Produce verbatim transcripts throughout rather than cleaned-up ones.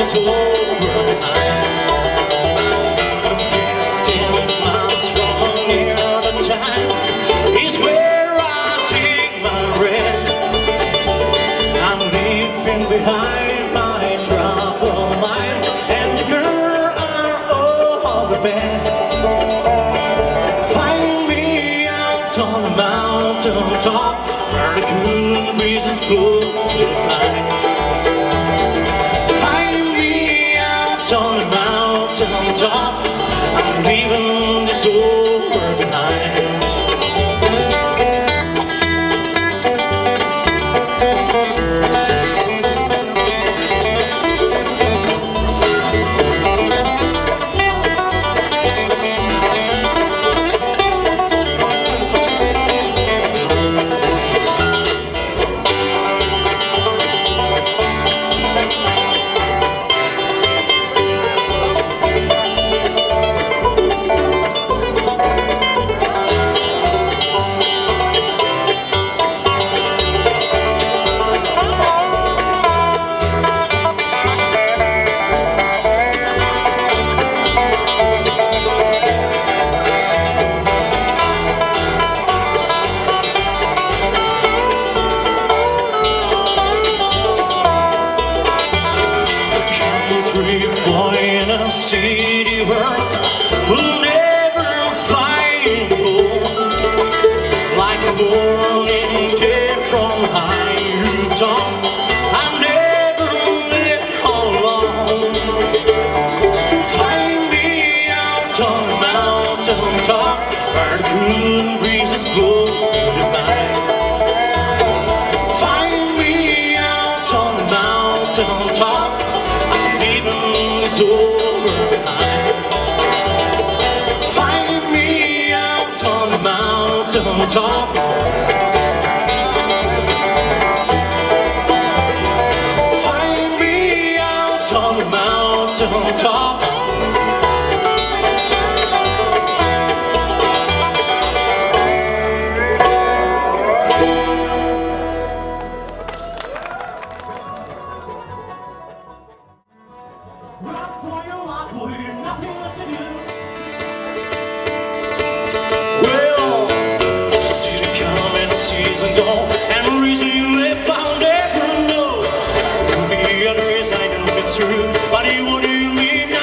is over behind. Fifteen miles from here all the time is where I take my rest. I'm leaving behind my troubled mind, and the girl are all the best. Find me out on the mountain top, where the cool breezes blow through the pine. Find me out on the mountain top, I'm leaving this over behind. Boy in a city world will never find home, like a morning dew from high rooftop. I'm never lived alone. Find me out on the mountain top, where the cool breezes blow through the pine. Find me out on the mountain top, is over behind. Find me out on the mountain top. Find me out on the mountain top. Rock for your rock, for you're nothing left to do. Well, see the come and the season go, and the reason you live I'll never know. The other is I know it's true, but what do you mean?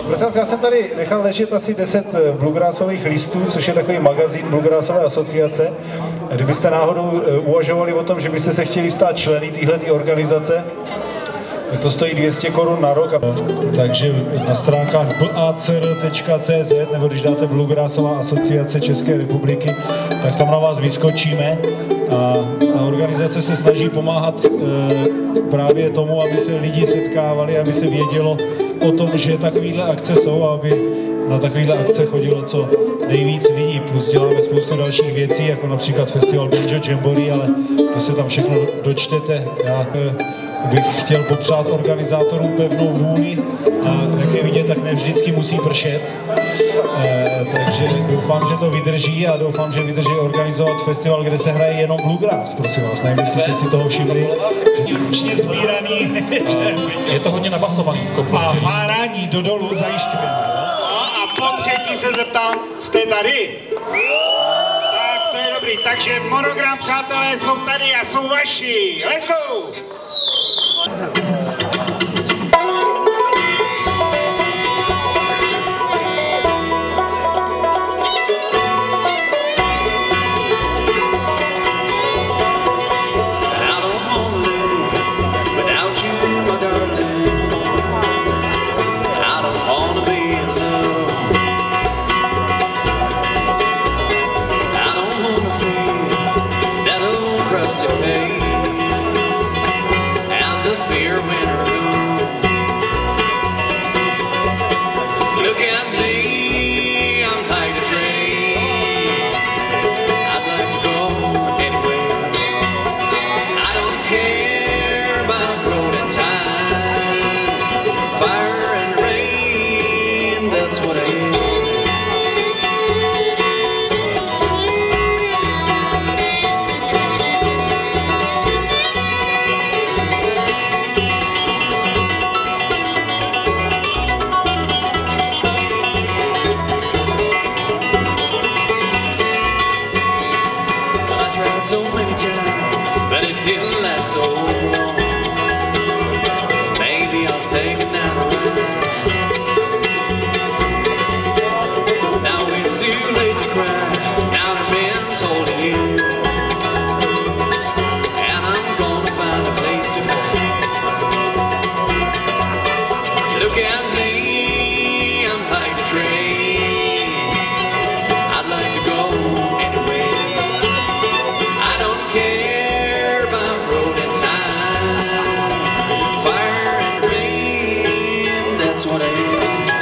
Prosím vás, já jsem tady nechal ležet asi deset bluegrassových listů, což je takový magazín Bluegrassové asociace. Kdybyste náhodou uvažovali o tom, že byste se chtěli stát členy téhleté organizace, tak to stojí dvě stě korun na rok. Takže na stránkách b a c r tečka c z nebo když dáte Bluegrassová asociace České republiky, tak tam na vás vyskočíme. A ta organizace se snaží pomáhat e, právě tomu, aby se lidi setkávali, aby se vědělo o tom, že takovéhle akce jsou a aby na takovéhle akce chodilo co nejvíc lidí. Plus děláme spoustu dalších věcí, jako například festival Banjo Jamboree, ale to se tam všechno dočtete. Já e, bych chtěl popřát organizátorům pevnou vůli a jak je vidět, tak ne vždycky musí pršet. E, takže doufám, že to vydrží a doufám, že vydrží organizovat festival, kde se hraje jenom bluegrass, prosím vás. Nevím, jestli jste si toho všimli. Ručně sbíraný. Je to hodně nabasovaný. A fárání do dolů zajišťujeme. No a po třetí se zeptám, jste tady? Tak to je dobrý. Takže Monogram, přátelé, jsou tady a jsou vaši. Let's go! So many times, but it didn't last so long. Maybe I'll take it now. Now it's too late to cry. Now the man's holding you, and I'm gonna find a place to go. Look at me, I'm like the train. I'd like to go anywhere. Care about road and time, fire and rain, that's what I am.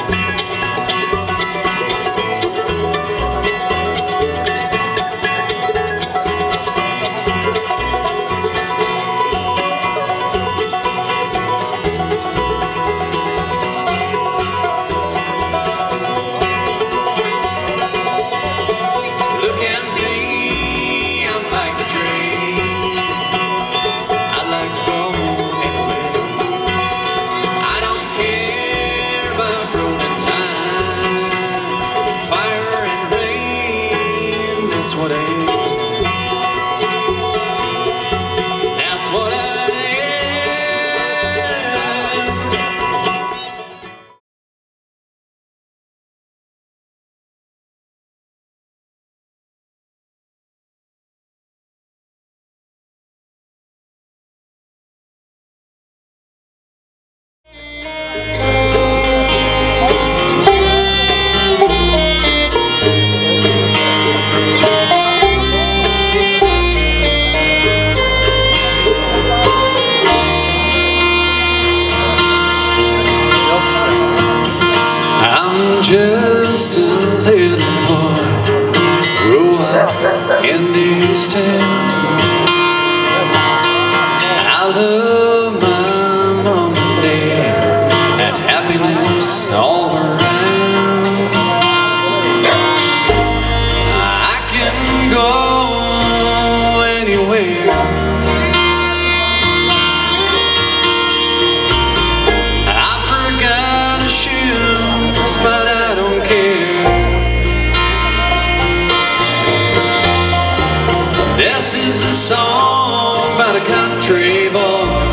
Look at me, I'm like the train. I'd like to go anywhere. I don't care about road and time, fire and rain, that's what I am. That's what I am. Just a little boy, grew up in this town. I love my mom and dad and happiness all around. I can go anywhere. I forgot a shoes, but I don't care. This is the song about a country boy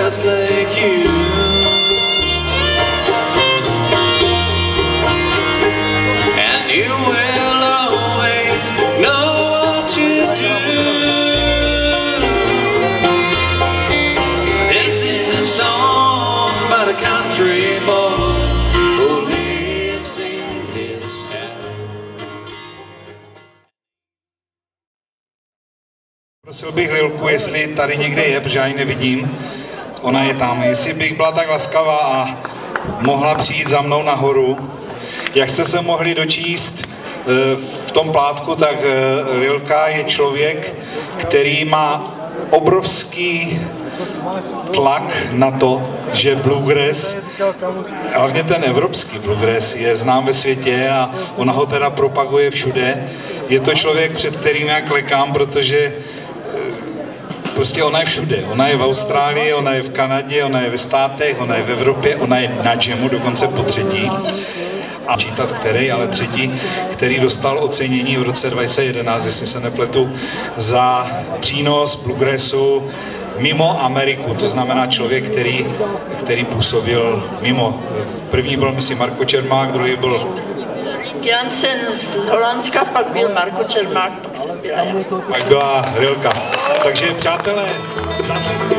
just like you. And you will always know what you do. This is the song about a country boy who lives in this town. Prosil bych Lilku, jestli tady někde je, protože já ji nevidím. Ona je tam. Jestli bych byla tak laskavá a mohla přijít za mnou nahoru. Jak jste se mohli dočíst v tom plátku, tak Lilka je člověk, který má obrovský tlak na to, že bluegrass, hlavně ten evropský bluegrass, je znám ve světě a ona ho teda propaguje všude. Je to člověk, před kterým já klekám, protože prostě ona je všude. Ona je v Austrálii, ona je v Kanadě, ona je ve státech, ona je v Evropě, ona je na jamu, dokonce po třetí. A čítat který, ale třetí, který dostal ocenění v roce dva tisíce jedenáct, jestli se nepletu, za přínos bluegrassu mimo Ameriku. To znamená člověk, který, který působil mimo. První byl, myslím, Marko Čermák, druhý byl Jansen z Holandska, pak byl Marko Čermák, pak jsem byla já. Pak byla Lilka. Takže přátelé, zatlesky.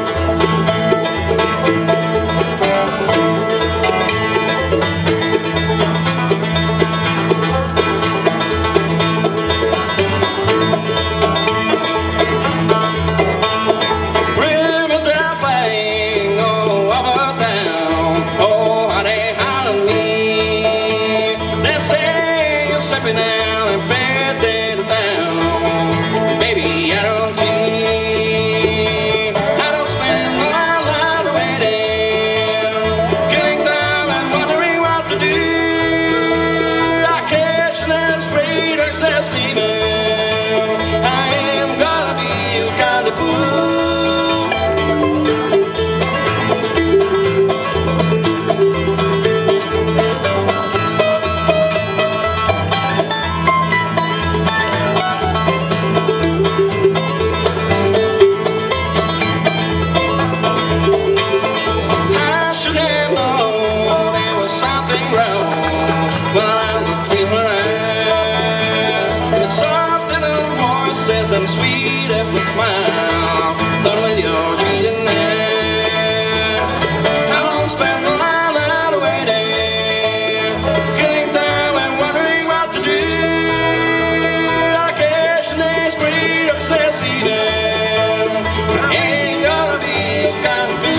And sweet as a smile, done with your cheating there. I don't spend the night out waiting, killing time and wondering what to do. Occasionally spree or says leaving, I ain't gonna be your kind of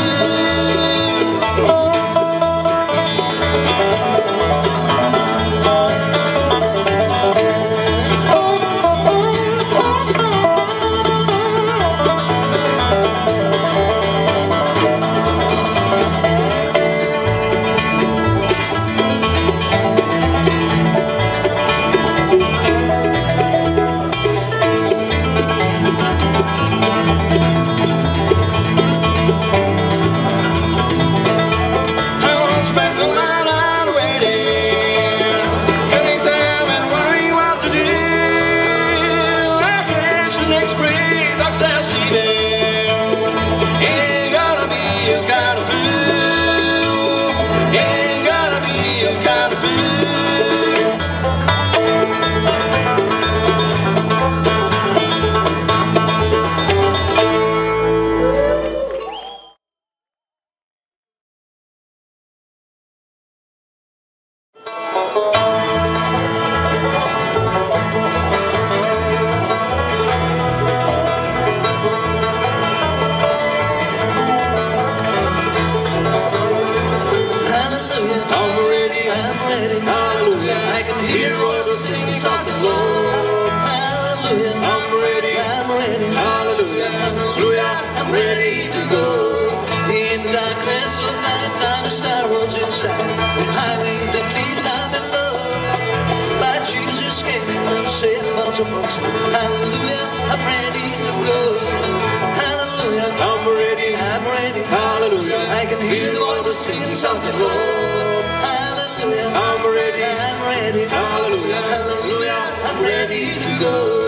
Hallelujah, I'm ready to go. Hallelujah, I'm ready, I'm ready. Hallelujah, I can hear the voices singing softly, Lord. Hallelujah, I'm ready, I'm ready. Hallelujah, hallelujah, I'm ready to go.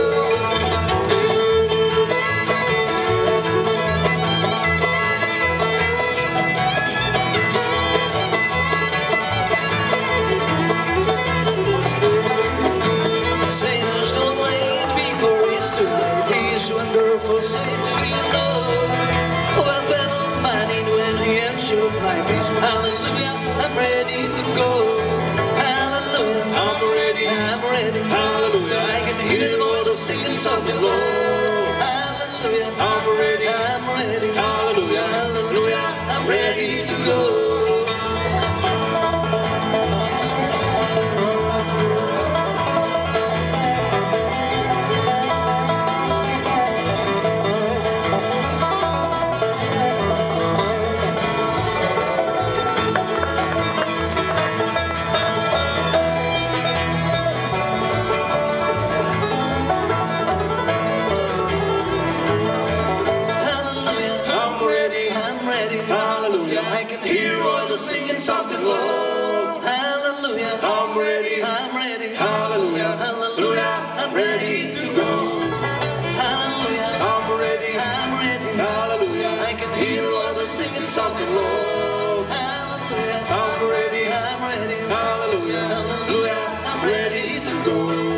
safe to be known. Well, fellow minded when he answered my peace. Hallelujah, I'm ready to go. Hallelujah, I'm ready, I'm ready. Hallelujah, I can hear the voices singing softly low. Hallelujah, I'm ready, I'm ready. Hallelujah, hallelujah, I'm ready to go. I can hear voices singing soft and low. Hallelujah, I'm ready, I'm ready. Hallelujah, hallelujah, I'm ready to go. Hallelujah, I'm ready, I'm ready. Hallelujah, I can hear the voices singing soft and low. Hallelujah, I'm ready, I'm ready. Hallelujah, hallelujah, I'm ready to go.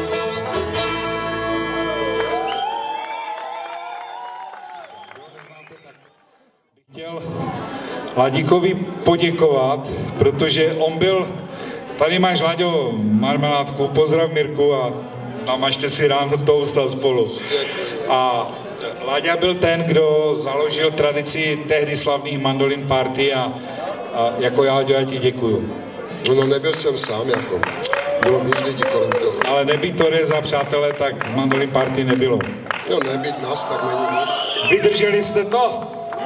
Chtěl Ladíkovi poděkovat, protože on byl, tady máš, Láďo, marmeládku, pozdrav Mirku a namažte si ráno toast a spolu. A Láďa byl ten, kdo založil tradici tehdy slavných mandolin party a, a jako já, Láďo, já ti děkuju. No nebyl jsem sám, jako. Bylo víc lidí kolem toho. Ale nebýt Toreza, přátelé, tak mandolin party nebylo. No nebýt nás, tak není nic. Vydrželi jste to?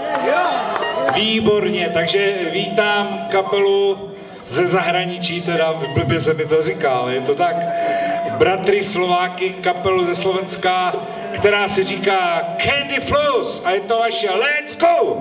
Výborně, takže vítám kapelu ze zahraničí, teda blbě se mi to říká, ale je to tak. Bratry Slováky, kapelu ze Slovenska, která se říká Candy Flows a je to vaše Let's Go!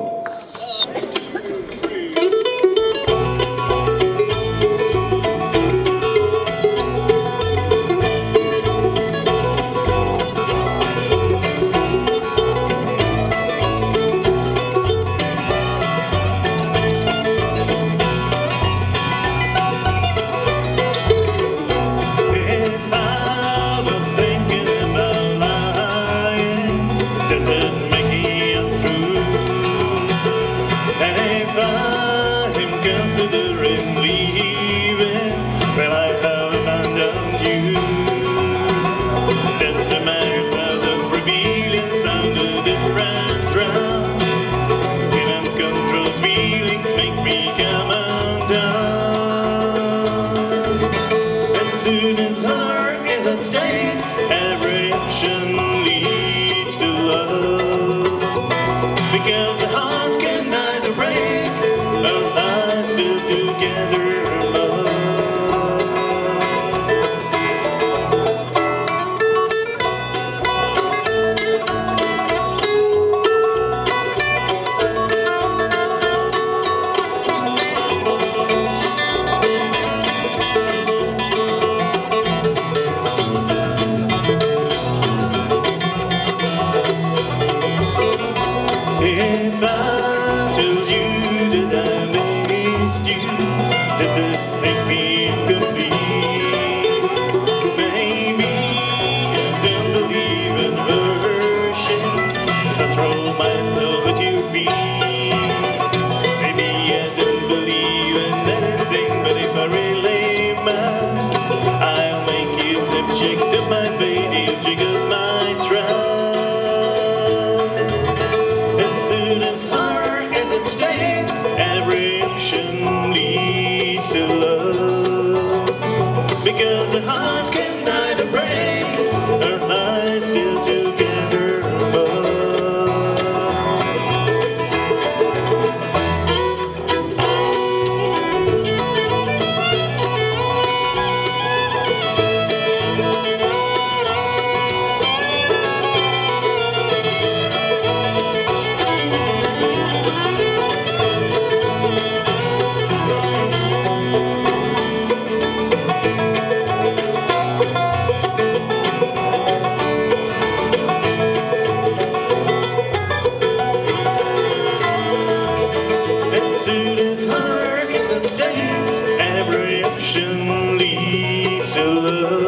Every option leads to love.